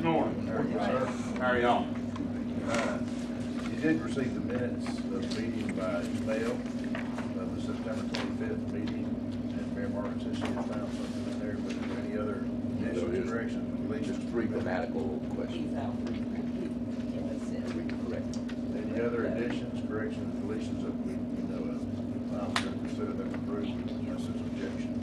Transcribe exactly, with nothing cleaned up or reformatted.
morning. Yes, sir. How are y'all? Uh, You did receive the minutes of the meeting by email, of the September twenty-fifth meeting, and Mayor Martin says she has found something in there, but is there any other additions, corrections, Just deletions? three grammatical questions. He's out. Correct. Any other additions, corrections, deletions that we we know of? I'll consider them approved unless there's objection.